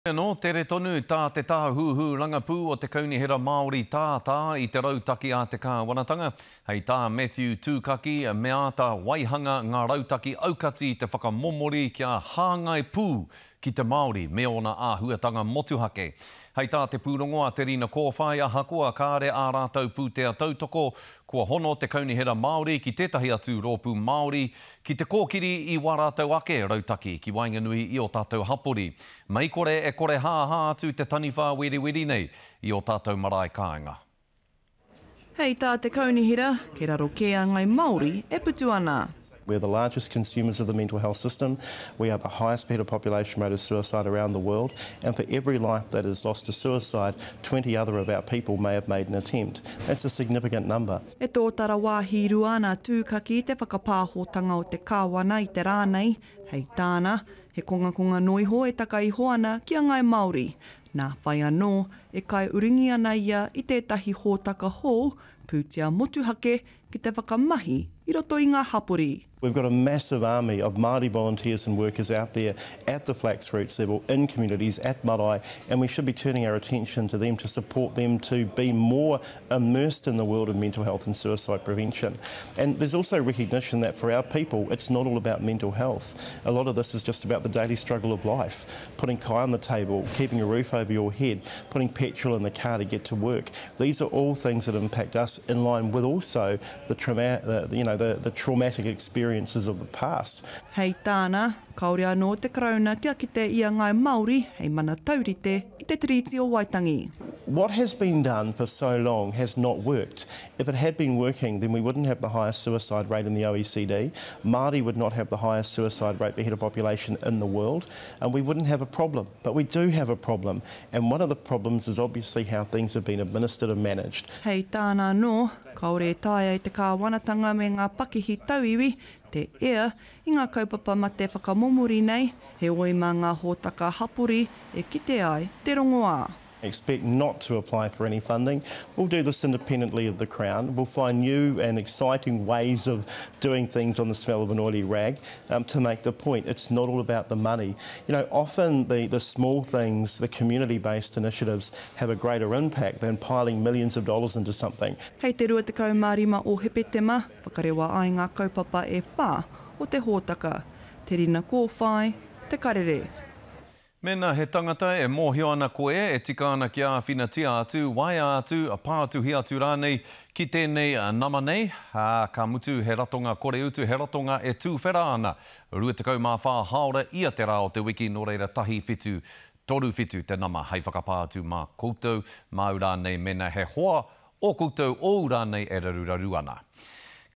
No, tere tonu tā te tāhuhu rangapū o te kaunihera Māori tā I te rautaki a te kāwanatanga. Hei tā Matthew Tukaki, mea tā waihanga ngā rautaki aukati te whakamomori kia hāngai pū ki te Māori me ona āhuatanga motuhake. Hei tā te pūrongo a Te Rina Kowhai a hako a Karere a rātau pūtea tautoko, kua hono te kaunihera Māori ki tētahi atu rōpū Māori, ki te kōkiri I wā rātau ake rautaki ki Wainganui I o tātou hapori. Mai kore e kore hāhā atu te taniwha wiri nei I o tātou marae kāinga. Hei tā te kaunihera, ke raro ke a ngai Māori e putu ana. We're the largest consumers of the mental health system. We are the highest per population rate of suicide around the world. And for every life that is lost to suicide, 20 other of our people may have made an attempt. That's a significant number. E tō tara wāhi ruana tūkaki te whakapāhotanga o te kāwana I te rānei. Hei tāna, he konga noiho e taka iho ana ki a ngai Māori. Nā whai anō, e kai uringi ana ia I tētahi hōtaka hou, pūtea motuhake ki te whakamahi I roto I ngā hapori. We've got a massive army of Māori volunteers and workers out there at the flax roots level, in communities, at marae, and we should be turning our attention to them to support them to be more immersed in the world of mental health and suicide prevention. And there's also recognition that for our people, it's not all about mental health. A lot of this is just about the daily struggle of life, putting kai on the table, keeping a roof over your head, putting petrol in the car to get to work. These are all things that impact us in line with also the traumatic experiences of the past. Hei tāna, kaore anō te karauna kia kite I a ngai Māori, hei mana taurite I te tiriti o Waitangi. What has been done for so long has not worked. If it had been working, then we wouldn't have the highest suicide rate in the OECD. Māori would not have the highest suicide rate per head of population in the world, and we wouldn't have a problem. But we do have a problem, and one of the problems is obviously how things have been administered and managed. Hei tāna anō, kaore taia I te kāwanatanga me ngā pakihi tauiwi, te ea, I ngā kaupapa ma te whakamomori nei, he oi mā ngā hōtaka hapori e kite ai te rongoā. Expect not to apply for any funding. We'll do this independently of the Crown. We'll find new and exciting ways of doing things on the smell of an oily rag to make the point. It's not all about the money. You know, often the small things, the community-based initiatives have a greater impact than piling millions of dollars into something. Hei te rua te kaumārima o Hepetema, whakarewa ai ngā kaupapa e whā o te hōtaka. Te Rina Kowhai, te Karere. Mena he tangata e mōhio ana koe, e tika ana ki a whinatia atu, waia atu, a pātuhi atu rānei, ki tēnei nama nei, ka mutu he ratonga kore utu, he ratonga e tūwhera ana. Rua te kaumā whā haora ia te rā o te wiki no reira tahi whitu, toru whitu te nama, hei whakapātu mā koutou, mā urānei mena he hoa, o koutou o urānei e raruraru ana.